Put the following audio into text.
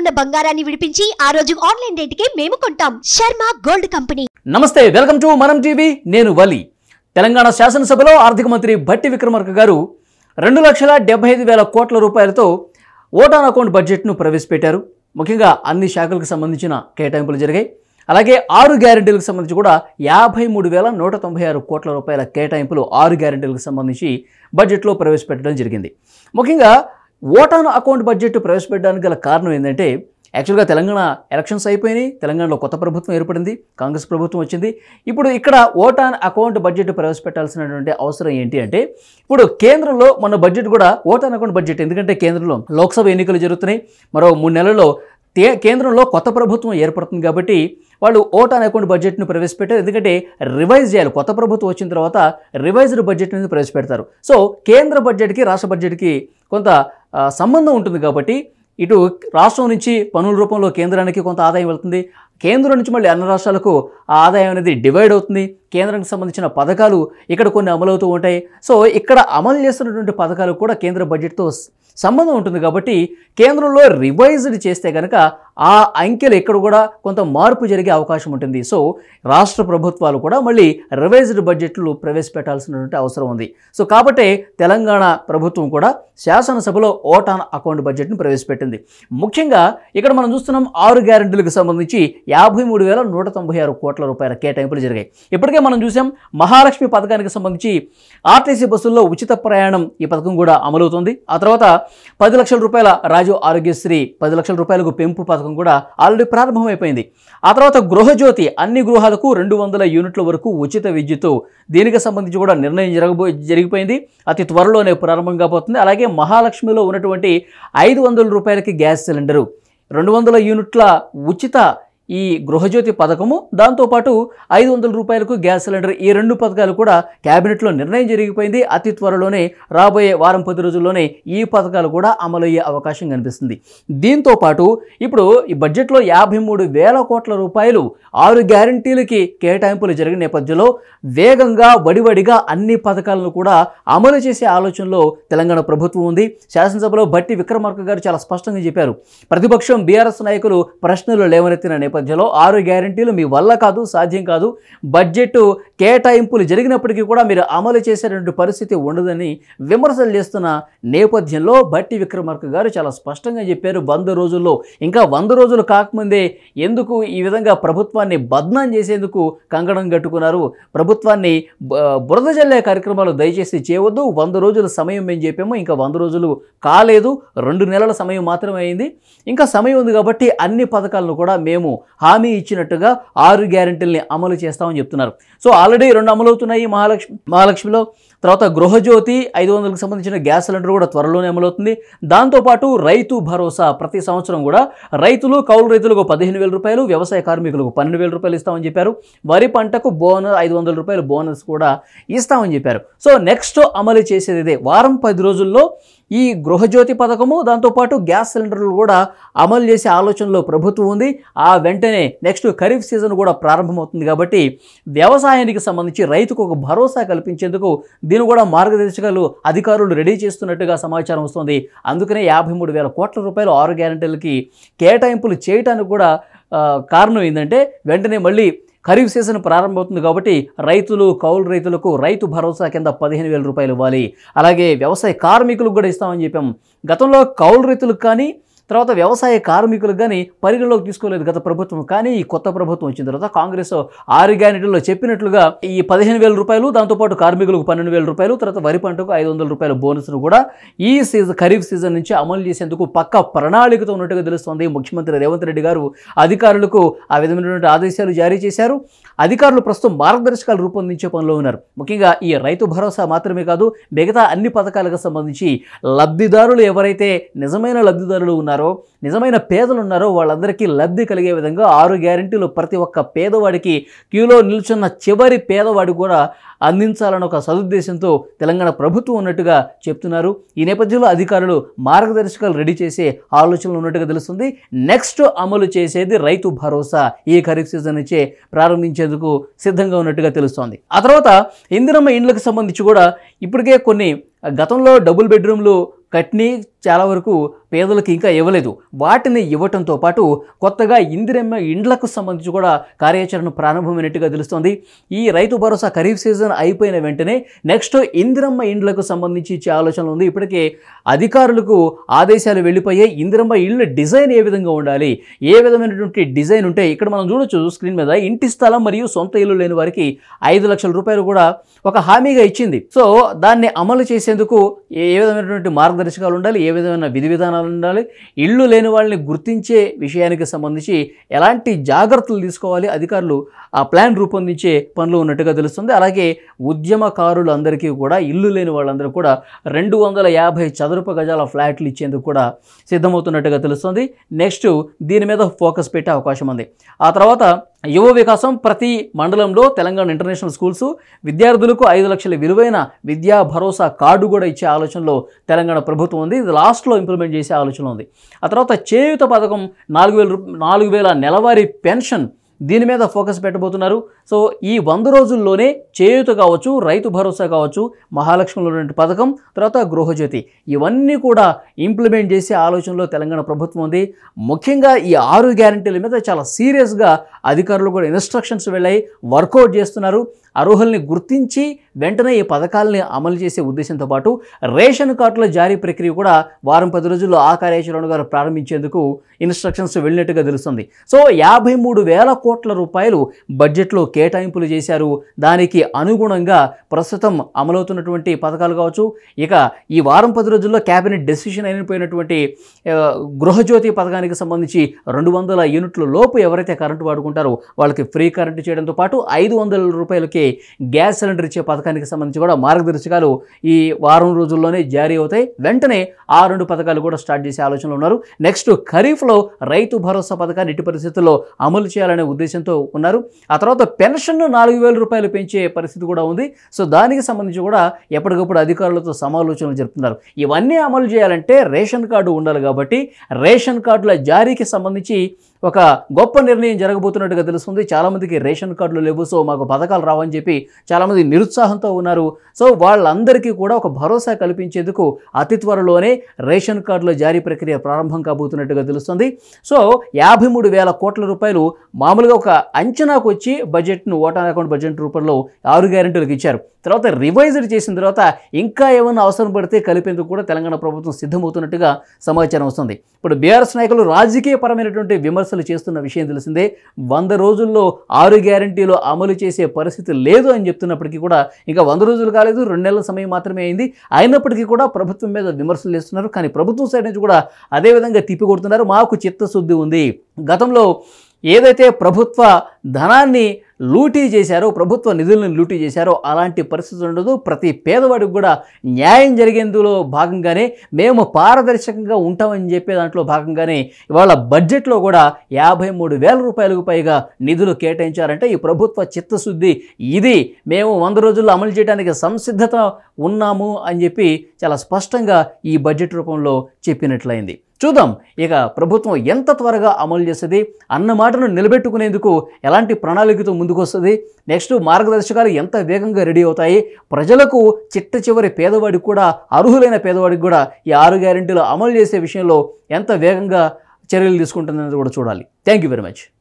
బంగారాన్ని విడిపించి ఆ రోజు ఆన్లైన్ రేటుకే మేము కొంటాం. Sharma gold company. నమస్తే, వెల్కమ్ టు మనం టీవీ. నేను వలి. తెలంగాణ శాసనసభలో ఆర్థిక మంత్రి భట్టి విక్రమార్క గారు 2,75,000 కోట్ల రూపాయలతో ఓట్ ఆన్ అకౌంట్ బడ్జెట్ను ప్రవేశపెట్టారు. ముఖ్యంగా అన్ని శాఖలకు సంబంధించిన కేటాయింపులు జరిగాయి. అలాగే 6 గ్యారెంటీలకు సంబంధించి కూడా 53,196 కోట్ల రూపాయల కేటాయింపులు 6 గ్యారెంటీలకు సంబంధించి బడ్జెట్లో ప్రవేశపెట్టడం జరిగింది. ముఖ్యంగా ఓట్ ఆన్ అకౌంట్ బడ్జెట్ ప్రవేశపెట్టడానికి గల కారణం ఏంటంటే, యాక్చువల్గా తెలంగాణ ఎలక్షన్స్ అయిపోయినాయి. తెలంగాణలో కొత్త ప్రభుత్వం ఏర్పడింది, కాంగ్రెస్ ప్రభుత్వం వచ్చింది. ఇప్పుడు ఇక్కడ ఓట్ ఆన్ అకౌంట్ బడ్జెట్ ప్రవేశపెట్టాల్సినటువంటి అవసరం ఏంటి అంటే, ఇప్పుడు కేంద్రంలో మన బడ్జెట్ కూడా ఓట్ ఆన్ అకౌంట్ బడ్జెట్. ఎందుకంటే కేంద్రంలో లోక్సభ ఎన్నికలు జరుగుతున్నాయి. మరో 3 నెలల్లో కేంద్రంలో కొత్త ప్రభుత్వం ఏర్పడుతుంది కాబట్టి వాళ్ళు ఓట్ ఆన్ అకౌంట్ బడ్జెట్ను ప్రవేశపెట్టారు. ఎందుకంటే రివైజ్ చేయాలి. కొత్త ప్రభుత్వం వచ్చిన తర్వాత రివైజ్డ్ బడ్జెట్ అనేది ప్రవేశపెడతారు. సో కేంద్ర బడ్జెట్కి రాష్ట్ర బడ్జెట్కి కొంత సంబంధం ఉంటుంది కాబట్టి ఇటు రాష్ట్రం నుంచి పన్నుల రూపంలో కేంద్రానికి కొంత ఆదాయం వెళ్తుంది. కేంద్రం నుంచి మళ్ళీ అన్ని రాష్ట్రాలకు ఆ ఆదాయం అనేది డివైడ్ అవుతుంది. కేంద్రానికి సంబంధించిన పథకాలు ఇక్కడ కొన్ని అమలవుతూ ఉంటాయి. సో ఇక్కడ అమలు చేస్తున్నటువంటి పథకాలు కూడా కేంద్ర బడ్జెట్తో సంబంధం ఉంటుంది కాబట్టి కేంద్రంలో రివైజ్డ్ చేస్తే కనుక ఆ అంకెలు ఇక్కడ కూడా కొంత మార్పు జరిగే అవకాశం ఉంటుంది. సో రాష్ట్ర ప్రభుత్వాలు కూడా మళ్ళీ రివైజ్డ్ బడ్జెట్లు ప్రవేశపెట్టాల్సినటువంటి అవసరం ఉంది. సో కాబట్టి తెలంగాణ ప్రభుత్వం కూడా శాసనసభలో ఓట్ ఆన్ అకౌంట్ బడ్జెట్ను ప్రవేశపెట్టింది. ముఖ్యంగా ఇక్కడ మనం చూస్తున్నాం 6 గ్యారెంటీలకు సంబంధించి 53,196 కోట్ల రూపాయల కేటాయింపులు జరిగాయి. ఇప్పటికే మనం చూసాం మహాలక్ష్మి పథకానికి సంబంధించి ఆర్టీసీ బస్సుల్లో ఉచిత ప్రయాణం ఈ పథకం కూడా అమలవుతుంది. ఆ తర్వాత 10 లక్షల రూపాయల రాజు ఆరోగ్యశ్రీ 10 లక్షల రూపాయలకు పెంపు పథకం కూడా ఆల్రెడీ ప్రారంభమైపోయింది. ఆ తర్వాత గృహజ్యోతి అన్ని గృహాలకు 200 యూనిట్ల వరకు ఉచిత విద్యుత్, దీనికి సంబంధించి కూడా నిర్ణయం జరిగిపోయింది. అతి త్వరలోనే ప్రారంభం కాబోతుంది. అలాగే మహాలక్ష్మిలో ఉన్నటువంటి 500 రూపాయలకి గ్యాస్ సిలిండరు, 200 యూనిట్ల ఉచిత ఈ గృహజ్యోతి పథకము, దాంతోపాటు 500 రూపాయలకు గ్యాస్ సిలిండర్, ఈ 2 పథకాలు కూడా క్యాబినెట్లో నిర్ణయం జరిగిపోయింది. అతి త్వరలోనే రాబోయే వారం 10 రోజుల్లోనే ఈ పథకాలు కూడా అమలయ్యే అవకాశం కనిపిస్తుంది. దీంతోపాటు ఇప్పుడు ఈ బడ్జెట్లో 53,000 కోట్ల రూపాయలు 6 గ్యారంటీలకి కేటాయింపులు జరిగిన నేపథ్యంలో వేగంగా వడివడిగా అన్ని పథకాలను కూడా అమలు చేసే ఆలోచనలో తెలంగాణ ప్రభుత్వం ఉంది. శాసనసభలో భట్టి విక్రమార్క గారు చాలా స్పష్టంగా చెప్పారు. ప్రతిపక్షం బీఆర్ఎస్ నాయకులు ప్రశ్నలు లేవనెత్తిన నేపథ్యంలో 6 గ్యారెంటీలు మీ వల్ల కాదు, సాధ్యం కాదు, బడ్జెట్ కేటాయింపులు జరిగినప్పటికీ కూడా మీరు అమలు చేసేటువంటి పరిస్థితి ఉండదని విమర్శలు చేస్తున్న నేపథ్యంలో భట్టి విక్రమార్క గారు చాలా స్పష్టంగా చెప్పారు. 100 రోజుల్లో, ఇంకా 100 రోజులు కాకముందే ఎందుకు ఈ విధంగా ప్రభుత్వాన్ని బద్నాం చేసేందుకు కంకణం కట్టుకున్నారు? ప్రభుత్వాన్ని బురద జల్లే కార్యక్రమాలు దయచేసి చేయవద్దు. 100 రోజుల సమయం మేము చెప్పాము, ఇంకా 100 రోజులు కాలేదు, 2 నెలల సమయం మాత్రమే అయింది, ఇంకా సమయం ఉంది కాబట్టి అన్ని పథకాలను కూడా మేము హామీ ఇచ్చినట్టుగా 6 గ్యారెంటీల్ని అమలు చేస్తామని చెప్తున్నారు. సో ఆల్రెడీ 2 అమలవుతున్నాయి మహాలక్ష్మిలో. తర్వాత గృహజ్యోతి 500కు సంబంధించిన గ్యాస్ సిలిండర్ కూడా త్వరలోనే అమలవుతుంది. దాంతోపాటు రైతు భరోసా ప్రతి సంవత్సరం కూడా రైతులు, కౌలు రైతులకు 15,000 రూపాయలు, వ్యవసాయ కార్మికులకు 12,000 రూపాయలు ఇస్తామని చెప్పారు. వరి పంటకు బోనస్ 500 రూపాయలు బోనస్ కూడా ఇస్తామని చెప్పారు. సో నెక్స్ట్ అమలు చేసేది ఇదే. వారం 10 రోజుల్లో ఈ గృహజ్యోతి పథకము, దాంతోపాటు గ్యాస్ సిలిండర్లు కూడా అమలు చేసే ఆలోచనలో ప్రభుత్వం ఉంది. ఆ వెంటనే నెక్స్ట్ ఖరీఫ్ సీజన్ కూడా ప్రారంభమవుతుంది కాబట్టి వ్యవసాయానికి సంబంధించి రైతుకు ఒక భరోసా కల్పించేందుకు దీన్ని కూడా మార్గదర్శకాలు అధికారులు రెడీ చేస్తున్నట్టుగా సమాచారం వస్తుంది. అందుకనే 53,000 కోట్ల రూపాయలు 6 గ్యారెంటీలకి కేటాయింపులు చేయడానికి కూడా కారణం ఏంటంటే, వెంటనే మళ్ళీ ఖరీఫ్ సీజన్ ప్రారంభమవుతుంది కాబట్టి రైతులు, కౌలు రైతులకు రైతు భరోసా కింద 15,000 రూపాయలు ఇవ్వాలి. అలాగే వ్యవసాయ కార్మికులకు కూడా ఇస్తామని చెప్పాం. గతంలో కౌలు రైతులకు కానీ తర్వాత వ్యవసాయ కార్మికులకు కానీ పరిగణలోకి తీసుకోలేదు గత ప్రభుత్వం. కానీ ఈ కొత్త ప్రభుత్వం వచ్చిన తర్వాత కాంగ్రెస్ 6 గ్యారెంటీల్లో చెప్పినట్లుగా ఈ 15,000 రూపాయలు, దాంతోపాటు కార్మికులకు 12,000 రూపాయలు, తర్వాత వరి పంటకు 500 రూపాయల బోనస్ను కూడా ఈ ఖరీఫ్ సీజన్ నుంచి అమలు చేసేందుకు పక్క ప్రణాళికతో ఉన్నట్టుగా తెలుస్తోంది. ముఖ్యమంత్రి రేవంత్ రెడ్డి గారు అధికారులకు ఆ విధమైనటువంటి ఆదేశాలు జారీ చేశారు. అధికారులు ప్రస్తుతం మార్గదర్శకాలు రూపొందించే పనిలో ఉన్నారు. ముఖ్యంగా ఈ రైతు భరోసా మాత్రమే కాదు, మిగతా అన్ని పథకాలకు సంబంధించి లబ్ధిదారులు ఎవరైతే నిజమైన లబ్ధిదారులు ఉన్నారో, నిజమైన పేదలు ఉన్నారో వాళ్ళందరికీ లబ్ధి కలిగే విధంగా 6 గ్యారెంటీలు ప్రతి ఒక్క పేదవాడికి, క్యూలో నిల్చున్న చివరి పేదవాడికి కూడా అందించాలన్న ఒక సదుద్దేశంతో తెలంగాణ ప్రభుత్వం ఉన్నట్టుగా చెప్తున్నారు. ఈ నేపథ్యంలో అధికారులు మార్గదర్శకాలు రెడీ చేసే ఆలోచనలు ఉన్నట్టుగా తెలుస్తుంది. నెక్స్ట్ అమలు చేసేది రైతు భరోసా ఈ ఖరీఫ్ సీజన్ నుంచే ప్రారంభించేందుకు సిద్ధంగా ఉన్నట్టుగా తెలుస్తోంది. ఆ తర్వాత ఇందిరమ్మ ఇండ్లకు సంబంధించి కూడా ఇప్పటికే కొన్ని గతంలో డబుల్ బెడ్రూమ్లు కట్ని చాలా వరకు పేదలకు ఇంకా ఇవ్వలేదు. వాటిని ఇవ్వటంతో పాటు కొత్తగా ఇందిరమ్మ ఇండ్లకు సంబంధించి కూడా కార్యాచరణ ప్రారంభమైనట్టుగా తెలుస్తోంది. ఈ రైతు భరోసా ఖరీఫ్ సీజన్ అయిపోయిన వెంటనే నెక్స్ట్ ఇందిరమ్మ ఇండ్లకు సంబంధించి ఇచ్చే ఆలోచన ఉంది. ఇప్పటికే అధికారులకు ఆదేశాలు వెళ్ళిపోయాయి. ఇందిరమ్మ ఇళ్ళ డిజైన్ ఏ విధంగా ఉండాలి, ఏ విధమైనటువంటి డిజైన్ ఉంటే ఇక్కడ మనం చూడొచ్చు స్క్రీన్ మీద ఇంటి స్థలం మరియు సొంత ఇల్లు లేని వారికి 5 లక్షల రూపాయలు కూడా ఒక హామీగా ఇచ్చింది. సో దాన్ని అమలు చేసేందుకు ఏ విధమైనటువంటి మార్గదర్శకాలు ఉండాలి, ఏ విధమైన విధి విధానాలు ఉండాలి, ఇళ్ళు లేని వాళ్ళని గుర్తించే విషయానికి సంబంధించి ఎలాంటి జాగ్రత్తలు తీసుకోవాలి, అధికారులు ఆ ప్లాన్ రూపొందించే పనులు ఉన్నట్టుగా తెలుస్తుంది. అలాగే ఉద్యమకారులు అందరికీ కూడా ఇల్లు లేని వాళ్ళందరూ కూడా 250 చదరపు గజాల ఫ్లాట్లు ఇచ్చేందుకు కూడా సిద్ధమవుతున్నట్టుగా తెలుస్తుంది. నెక్స్ట్ దీని మీద ఫోకస్ పెట్టే అవకాశం ఉంది. ఆ తర్వాత యువ వికాసం ప్రతి మండలంలో తెలంగాణ ఇంటర్నేషనల్ స్కూల్స్ విద్యార్థులకు 5 లక్షల విలువైన విద్యా భరోసా కార్డు కూడా ఇచ్చే ఆలోచనలో తెలంగాణ ప్రభుత్వం ఉంది. ఇది లాస్ట్లో ఇంప్లిమెంట్ చేసే ఆలోచన ఉంది. ఆ తర్వాత చేయూత పథకం 4,000 నెలవారీ పెన్షన్ దీని మీద ఫోకస్ పెట్టబోతున్నారు. సో ఈ 100 రోజుల్లోనే చేయూత కావచ్చు, రైతు భరోసా కావచ్చు, మహాలక్ష్మిలో పథకం, తర్వాత గృహజ్యోతి ఇవన్నీ కూడా ఇంప్లిమెంట్ చేసే ఆలోచనలో తెలంగాణ ప్రభుత్వం ఉంది. ముఖ్యంగా ఈ 6 గ్యారెంటీల మీద చాలా సీరియస్గా అధికారులు కూడా ఇన్స్ట్రక్షన్స్ వెళ్ళాయి, వర్కౌట్ చేస్తున్నారు. అర్హుల్ని గుర్తించి వెంటనే ఈ పథకాలని అమలు చేసే ఉద్దేశంతో పాటు రేషన్ కార్డుల జారీ ప్రక్రియ కూడా వారం 10 రోజుల్లో ఆ కార్యాచరణగా ప్రారంభించేందుకు ఇన్స్ట్రక్షన్స్ వెళ్ళినట్టుగా తెలుస్తుంది. సో 53,000 కోట్ల రూపాయలు బడ్జెట్లో కేటాయింపులు చేశారు. దానికి అనుగుణంగా ప్రస్తుతం అమలవుతున్నటువంటి పథకాలు కావచ్చు, ఇక ఈ వారం 10 రోజుల్లో క్యాబినెట్ డెసిషన్ అయిపోయినటువంటి గృహజ్యోతి పథకానికి సంబంధించి 200 యూనిట్ల లోపు ఎవరైతే కరెంటు వాడుకుంటారో వాళ్ళకి ఫ్రీ కరెంటు చేయడంతో పాటు 500 రూపాయలకి గ్యాస్ సిలిండర్ ఇచ్చే పథకానికి సంబంధించి కూడా మార్గదర్శకాలు ఈ వారం రోజుల్లోనే జారీ అవుతాయి. వెంటనే ఆ 2 పథకాలు కూడా స్టార్ట్ చేసే ఆలోచనలో ఉన్నారు. నెక్స్ట్ ఖరీఫ్లో రైతు భరోసా పథకాన్ని ఎట్టి పరిస్థితుల్లో అమలు చేయాలనే ఉద్దేశంతో ఉన్నారు. ఆ తర్వాత పెన్షన్ 4,000 రూపాయలు పెంచే పరిస్థితి కూడా ఉంది. సో దానికి సంబంధించి కూడా ఎప్పటికప్పుడు అధికారులతో సమాలోచనలు జరుపుతున్నారు. ఇవన్నీ అమలు చేయాలంటే రేషన్ కార్డు ఉండాలి. కాబట్టి రేషన్ కార్డుల జారీకి సంబంధించి ఒక గొప్ప నిర్ణయం జరగబోతున్నట్టుగా తెలుస్తుంది. చాలామందికి రేషన్ కార్డులు లేవు, సో మాకు పథకాలు రావని చెప్పి చాలామంది నిరుత్సాహంతో ఉన్నారు. సో వాళ్ళందరికీ కూడా ఒక భరోసా కల్పించేందుకు అతి త్వరలోనే రేషన్ కార్డుల జారీ ప్రక్రియ ప్రారంభం కాబోతున్నట్టుగా తెలుస్తుంది. సో 53,000 కోట్ల రూపాయలు మామూలుగా ఒక అంచనాకు వచ్చి బడ్జెట్ను ఓటాన్ అకౌంట్ బడ్జెట్ రూపంలో 6 గ్యారెంటీలకు ఇచ్చారు. తర్వాత రివైజ్డ్ చేసిన తర్వాత ఇంకా ఏమైనా అవసరం పడితే కలిపేందుకు కూడా తెలంగాణ ప్రభుత్వం సిద్ధమవుతున్నట్టుగా సమాచారం వస్తుంది. ఇప్పుడు బీఆర్ఎస్ నాయకులు రాజకీయపరమైనటువంటి విమర్శలు చేస్తున్న విషయం తెలిసిందే. 100 రోజుల్లో 6 గ్యారెంటీలు అమలు చేసే పరిస్థితి లేదు అని చెప్తున్నప్పటికీ కూడా ఇంకా 100 రోజులు కాలేదు, 2 నెలల సమయం మాత్రమే అయింది. అయినప్పటికీ కూడా ప్రభుత్వం మీద విమర్శలు చేస్తున్నారు. కానీ ప్రభుత్వం సైడ్ నుంచి కూడా అదేవిధంగా తిప్పికొడుతున్నారు. మాకు చిత్తశుద్ధి ఉంది. గతంలో ఏదైతే ప్రభుత్వ ధనాన్ని లూటీ చేశారో, ప్రభుత్వ నిధులను లూటీ చేశారో అలాంటి పరిస్థితి ఉండదు. ప్రతి పేదవాడికి కూడా న్యాయం జరిగేందులో భాగంగానే మేము పారదర్శకంగా ఉంటామని చెప్పే దాంట్లో భాగంగానే ఇవాళ బడ్జెట్లో కూడా 53,000 రూపాయలకు పైగా నిధులు కేటాయించారంటే ఈ ప్రభుత్వ చిత్తశుద్ధి ఇది. మేము 100 రోజుల్లో అమలు చేయడానికి సంసిద్ధత ఉన్నాము అని చెప్పి చాలా స్పష్టంగా ఈ బడ్జెట్ రూపంలో చెప్పినట్లయింది. చూద్దాం ఇక ప్రభుత్వం ఎంత త్వరగా అమలు చేస్తుంది, అన్న మాటను నిలబెట్టుకునేందుకు ఎలాంటి ప్రణాళికతో ముందుకు వస్తుంది, నెక్స్ట్ మార్గదర్శకాలు ఎంత వేగంగా రెడీ అవుతాయి, ప్రజలకు చిట్ట చివరి పేదవాడికి కూడా అర్హులైన పేదవాడికి కూడా ఈ 6 గ్యారెంటీలు అమలు చేసే విషయంలో ఎంత వేగంగా చర్యలు తీసుకుంటుందనేది కూడా చూడాలి. Thank you very much.